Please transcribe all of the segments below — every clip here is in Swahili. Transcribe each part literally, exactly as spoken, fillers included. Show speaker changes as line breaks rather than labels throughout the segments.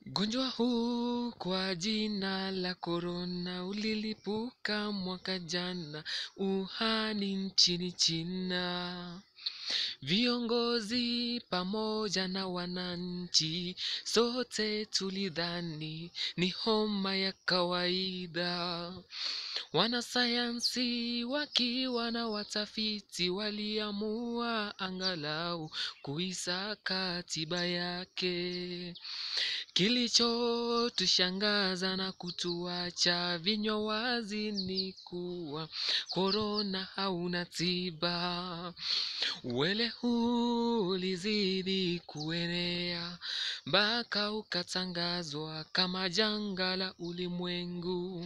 Gonjwa huu kwa jina la Corona ulilipuka mwaka jana Uhani nchini China. Viongozi pamoja na wananchi sote tulidhani ni homa ya kawaida. Wanasayansi wakiwa na watafiti waliamua angalau kuisaka tiba yake. Kilicho tushangaza na kutuacha vinywa wazi ni kuwa Corona hauna tiba. Uwele huu ulizidi kuenea mpaka ukatangazwa kama janga la ulimwengu.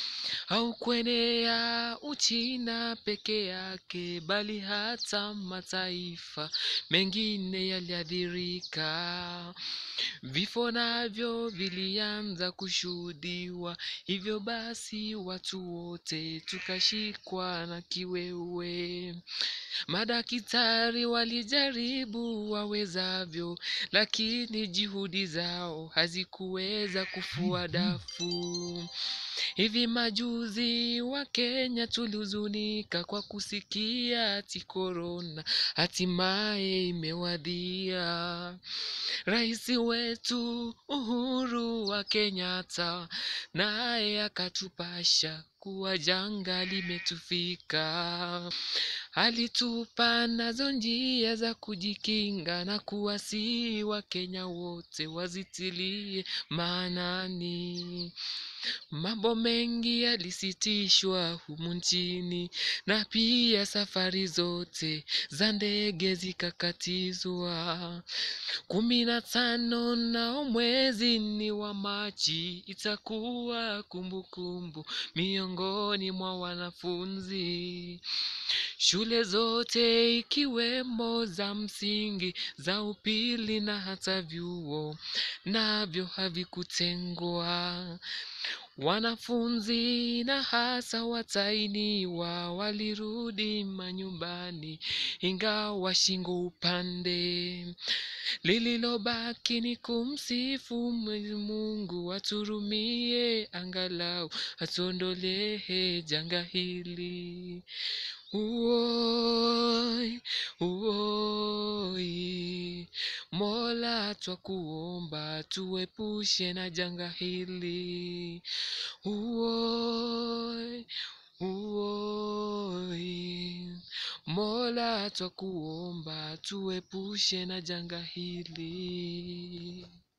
Haukuenea Uchina peke yake bali hata mataifa mengine yaliathirika. Vifo navyo vilianza kushuhudiwa, hivyo basi watu wote tukashikwa na kiwewe. Madaktari walijaribu wawezavyo, lakini juhudi zao hazikuweza kufua dafu. Hivi majuzi wa Kenya tulihuzunika kwa kusikia ati Corona hatimaye imewadia. Rais wetu Uhuru wa Kenyatta naye akatupasha kuwa janga limetufika. Alitupa nazo njia za kujikinga na kuwasihi Wakenya wote wazitilie maanani. Mambo mengi yalisitishwa humu nchini na pia safari zote za ndege zikakatizwa. Kumi na tano nao mwezi ni wa Machi itakuwa kumbukumbu miongoni mwa wanafunzi. Shule zote ikiwemo za msingi, za upili na hata vyuo navyo havikutengwa. Wanafunzi na hasa watahiniwa walirudi manyumbani ingawa shingo upande. Lililobaki ni kumsifu Mwenyezi Mungu aturumie angalau atuondolee janga hili. Uoi, uoi, Mola twakuomba tuepushe na janga hili. Uoi, uoi, Mola twakuomba tuepushe na janga hili.